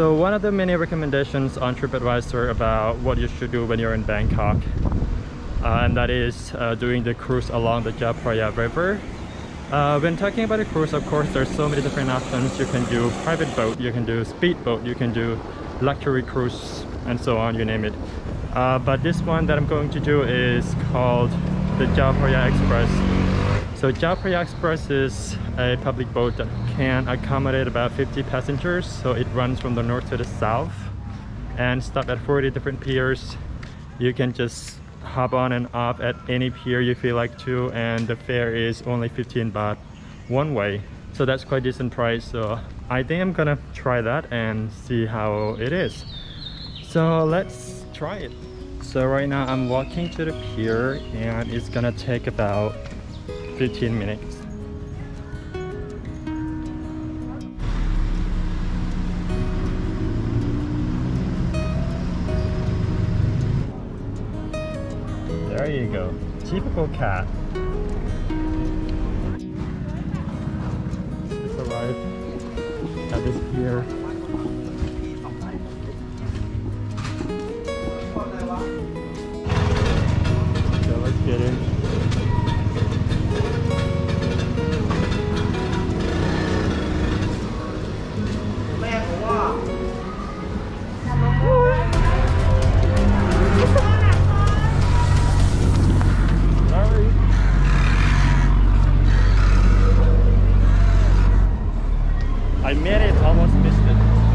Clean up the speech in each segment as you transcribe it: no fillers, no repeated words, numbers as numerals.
So one of the many recommendations on TripAdvisor about what you should do when you're in Bangkok, and that is doing the cruise along the Chao Phraya River. When talking about a cruise, of course, there's so many different options. You can do private boat, you can do speedboat, you can do luxury cruise, and so on, you name it. But this one that I'm going to do is called the Chao Phraya Express. So Chao Phraya Express is a public boat that can accommodate about 50 passengers. So it runs from the north to the south and stop at 40 different piers. You can just hop on and off at any pier you feel like to, and the fare is only 15 baht one way. So that's quite decent price. So I think I'm gonna try that and see how it is. So let's try it. So right now I'm walking to the pier and it's gonna take about 15 minutes. There you go. Typical cat. Just arrived at this pier. So let's get in. I made it, almost missed it.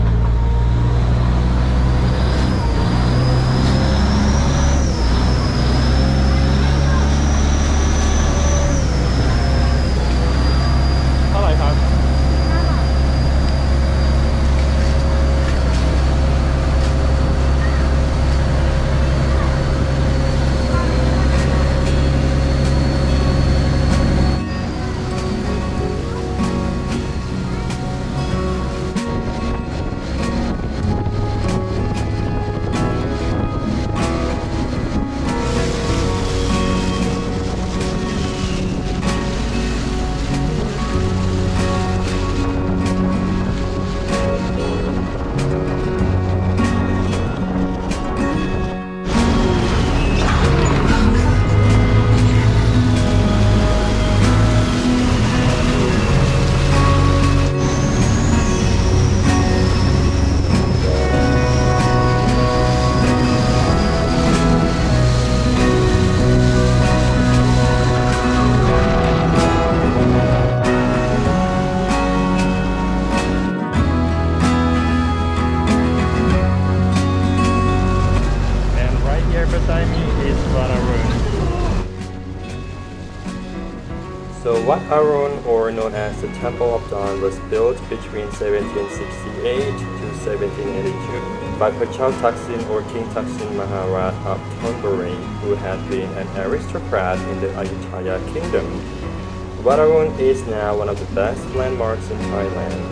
So Watt Arun, or known as the Temple of Dawn, was built between 1768 to 1782 by Chao Thaksin, or King Thaksin Maharaj of Thonburi, who had been an aristocrat in the Ayutthaya Kingdom. Watt Arun is now one of the best landmarks in Thailand.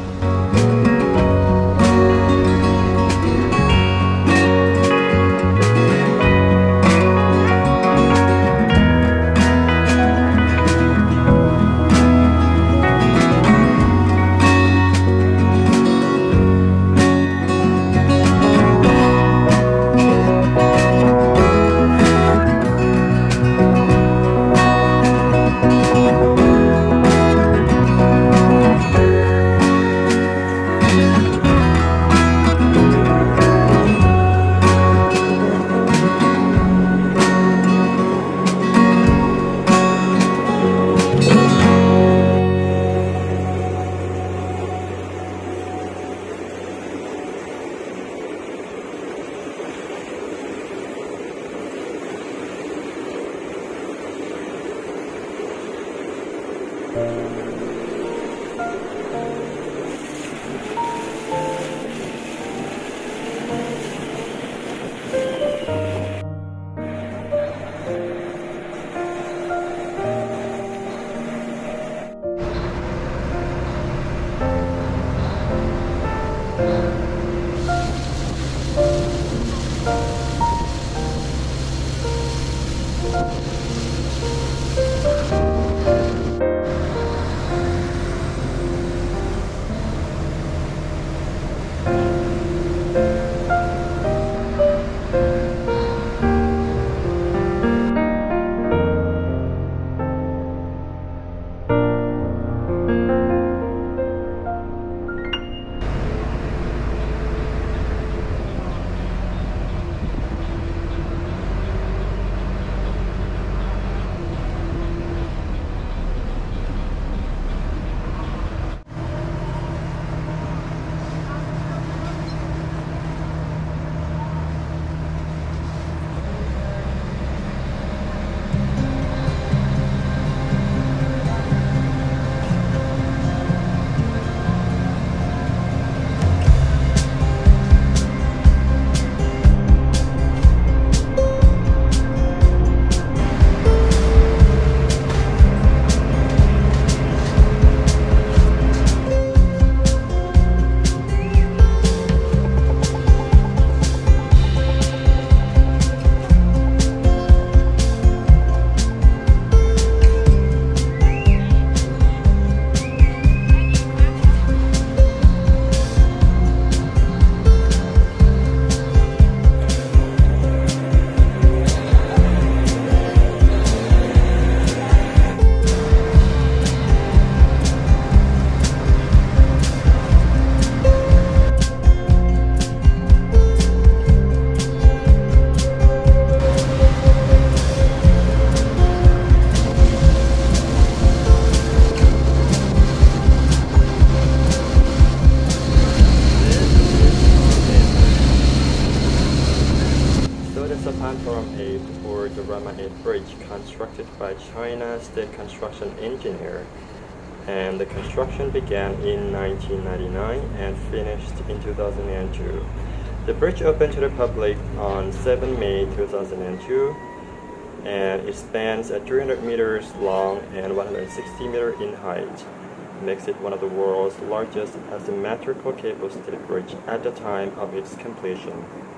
Praram 8 or the Rama 8 bridge constructed by China State Construction Engineer, and the construction began in 1999 and finished in 2002. The bridge opened to the public on 7 May 2002, and it spans at 300 meters long and 160 meters in height. Makes it one of the world's largest asymmetrical cable steel bridge at the time of its completion.